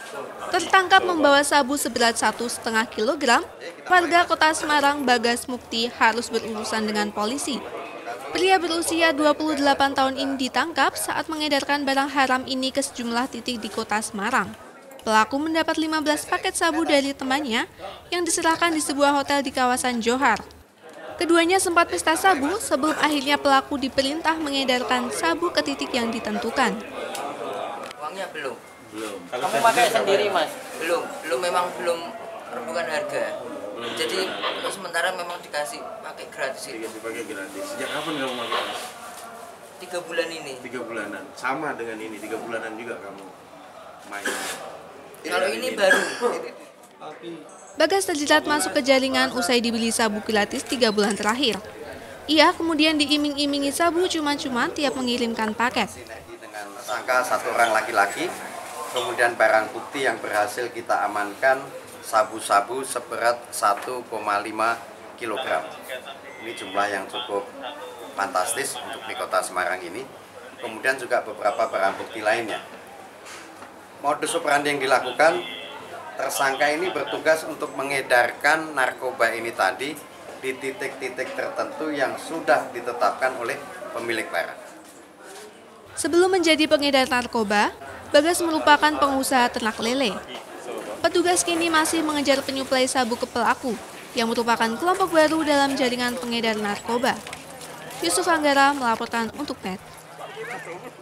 Tertangkap membawa sabu seberat 1,5 kilogram, warga Kota Semarang Bagas Mukti harus berurusan dengan polisi. Pria berusia 28 tahun ini ditangkap saat mengedarkan barang haram ini ke sejumlah titik di Kota Semarang. Pelaku mendapat 15 paket sabu dari temannya yang diserahkan di sebuah hotel di kawasan Johar. Keduanya sempat pesta sabu sebelum akhirnya pelaku diperintah mengedarkan sabu ke titik yang ditentukan. Uangnya belum. Kamu pakai sendiri, Mas? Memang belum bukan harga. Jadi sementara memang dikasih pakai gratis itu. Dikasih pakai gratis. Sejak kapan kamu pakai? 3 bulan ini. 3 bulanan. Sama dengan ini, 3 bulanan juga kamu main. Kalau ini baru. Bagas terjerat masuk ke jaringan usai dibeli sabu gratis 3 bulan terakhir. Ia kemudian diiming-imingi sabu cuma-cuma tiap mengirimkan paket. Dengan tersangka 1 orang laki-laki, kemudian barang bukti yang berhasil kita amankan sabu-sabu seberat 1,5 kg. Ini jumlah yang cukup fantastis untuk di Kota Semarang ini. Kemudian juga beberapa barang bukti lainnya. Modus operandi yang dilakukan, tersangka ini bertugas untuk mengedarkan narkoba ini tadi di titik-titik tertentu yang sudah ditetapkan oleh pemilik barang. Sebelum menjadi pengedar narkoba, Bagas merupakan pengusaha ternak lele. Petugas kini masih mengejar penyuplai sabu ke pelaku, yang merupakan kelompok baru dalam jaringan pengedar narkoba. Yusuf Anggara melaporkan untuk NET.